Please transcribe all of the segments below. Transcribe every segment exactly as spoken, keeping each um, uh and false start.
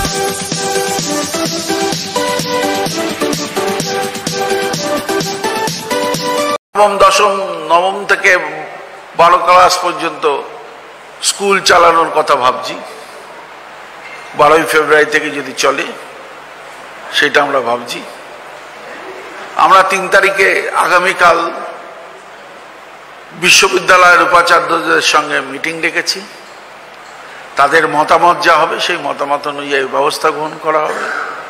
নবম দশম নবম থেকে বারো ক্লাস পর্যন্ত স্কুল চালানোর কথা ভাবছি। বারোই ফেব্রুয়ারি থেকে যদি চলে সেটা আমরা ভাবছি। আমরা তিন তারিখে আগামীকাল বিশ্ববিদ্যালয়ের উপাচার্যদের সঙ্গে মিটিং ডেকেছি। তাদের মতামত যা হবে সেই মতামত অনুযায়ী ব্যবস্থা গ্রহণ করা হবে।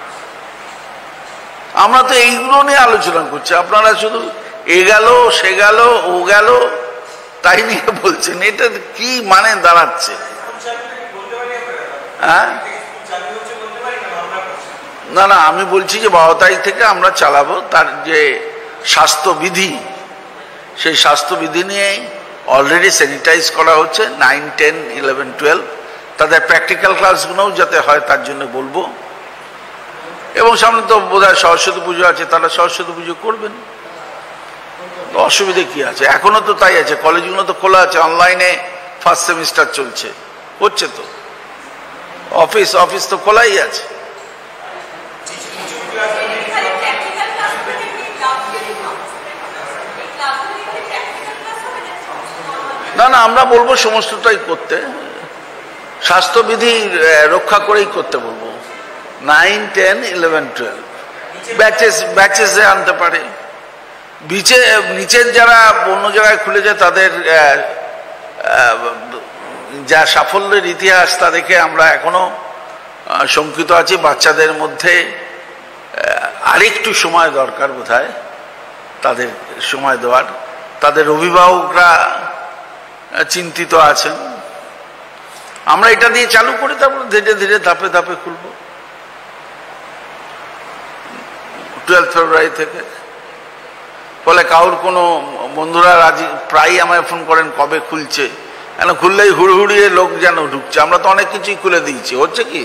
আমরা তো এইগুলো নিয়ে আলোচনা করছি, আপনারা শুধু এ গেল সে গেল ও গেল তাই নিয়ে বলছেন। এটা কি মানে দাঁড়াচ্ছে? হ্যাঁ, না না, আমি বলছি যে বারো তারিখ থেকে আমরা চালাবো। তার যে স্বাস্থ্যবিধি, সেই স্বাস্থ্যবিধি নিয়ে অলরেডি স্যানিটাইজ করা হচ্ছে। নাইন টেন ইলেভেন টুয়েলভ তাদের প্র্যাকটিক্যাল ক্লাসগুলোও যাতে হয় তার জন্য বলবো। এবং সামনে তো বোধহয় সরস্বতী পুজো আছে, তারা সরস্বতী পুজো করবেন, অসুবিধে কি আছে? এখনো তো তাই আছে, কলেজগুলো তো খোলা আছে, অনলাইনে ফার্স্ট সেমিস্টার চলছে, হচ্ছে তো, অফিস অফিস তো খোলাই আছে। না না, আমরা বলবো সমস্তটাই করতে, স্বাস্থ্যবিধি রক্ষা করেই করতে বলবো। Nine ten eleven twelve batches ব্যাচেসে আনতে পারে। বিচে নিচের যারা অন্য জায়গায় খুলেছে তাদের যা সাফল্যের ইতিহাস তা দেখে আমরা এখনো শঙ্কিত আছি। বাচ্চাদের মধ্যে আরেকটু সময় দরকার বোধহয়, তাদের সময় দেওয়ার। তাদের অভিভাবকরা চিন্তিত আছেন। আমরা এটা দিয়ে চালু করি, তারপর ধীরে ধীরে ধাপে ধাপে খুলব টুয়েলভ ফেব্রুয়ারি থেকে। ফলে কারোর কোনো বন্ধুরা রাজি প্রায়ই আমায় ফোন করেন কবে খুলছে, কেন খুললেই হুড়হুড়িয়ে লোক যেন ঢুকছে। আমরা তো অনেক কিছুই খুলে দিয়েছি, হচ্ছে কি?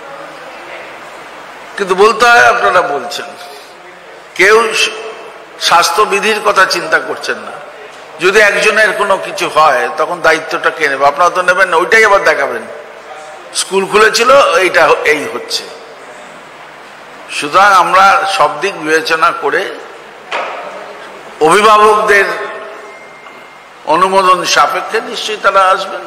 কিন্তু বলতে হয় আপনারা বলছেন, কেউ স্বাস্থ্যবিধির কথা চিন্তা করছেন না। যদি একজনের কোনো কিছু হয় তখন দায়িত্বটা কে নেবে? আপনারা তো নেবেন না, ওইটাই আবার দেখাবেন স্কুল খুলেছিল এইটা এই হচ্ছে। সুতরাং আমরা সব দিক বিবেচনা করে অভিভাবকদের অনুমোদন সাপেক্ষে নিশ্চয়ই তারা আসবেন।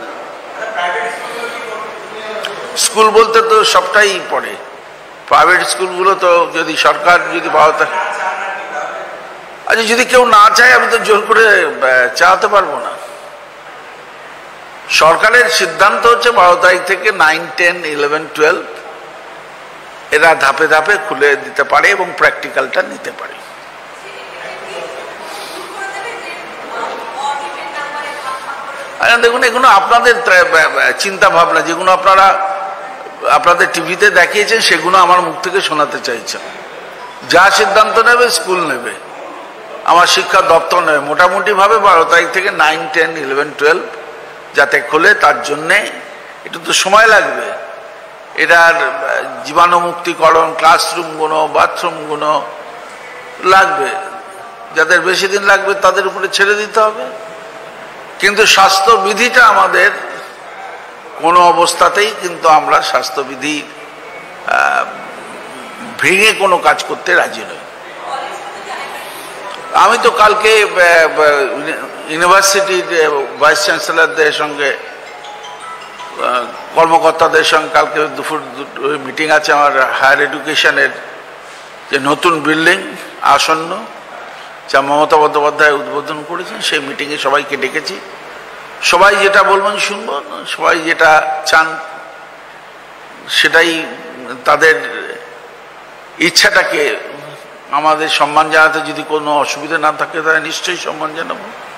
স্কুল বলতে তো সবটাই পড়ে, প্রাইভেট স্কুলগুলো তো যদি সরকার যদি ভারত, আচ্ছা যদি কেউ না চায় আমি তো জোর করে চালাতে পারবো না। সরকারের সিদ্ধান্ত হচ্ছে বারো তারিখ থেকে নাইন টেন ইলেভেন টুয়েলভ এরা ধাপে ধাপে খুলে দিতে পারে এবং প্র্যাকটিক্যালটা নিতে পারে। দেখুন, এগুলো আপনাদের চিন্তা ভাবনা, যেগুলো আপনারা আপনাদের টিভিতে দেখিয়েছেন সেগুলো আমার মুখ থেকে শোনাতে চাইছেন। যা সিদ্ধান্ত নেবে স্কুল নেবে, আমার শিক্ষা দপ্তর নেবে। মোটামুটি ভাবে বারো তারিখ থেকে নাইন টেন ইলেভেন টুয়েলভ যাতে খোলে, তার জন্যে একটু তো সময় লাগবে। এটার জীবাণুমুক্তিকরণ, ক্লাসরুমগুলো, বাথরুমগুলো লাগবে। যাদের বেশি দিন লাগবে তাদের উপরে ছেড়ে দিতে হবে। কিন্তু স্বাস্থ্যবিধিটা আমাদের কোনো অবস্থাতেই কিন্তু আমরা স্বাস্থ্যবিধি ভেঙে কোনো কাজ করতে রাজি নই। আমি তো কালকে ইউনিভার্সিটির ভাইস চ্যান্সেলরদের সঙ্গে, কর্মকর্তাদের সঙ্গে কালকে দুপুর মিটিং আছে আমার। হায়ার এডুকেশনের যে নতুন বিল্ডিং আসন্ন, যা মমতা বন্দ্যোপাধ্যায় উদ্বোধন করেছেন, সেই মিটিংয়ে সবাইকে ডেকেছি। সবাই যেটা বলবেন শুনবো, সবাই যেটা চান সেটাই, তাদের ইচ্ছাটাকে আমাদের সম্মান জানাতে যদি কোনো অসুবিধা না থাকে তাহলে নিশ্চয়ই সম্মান জানাবো।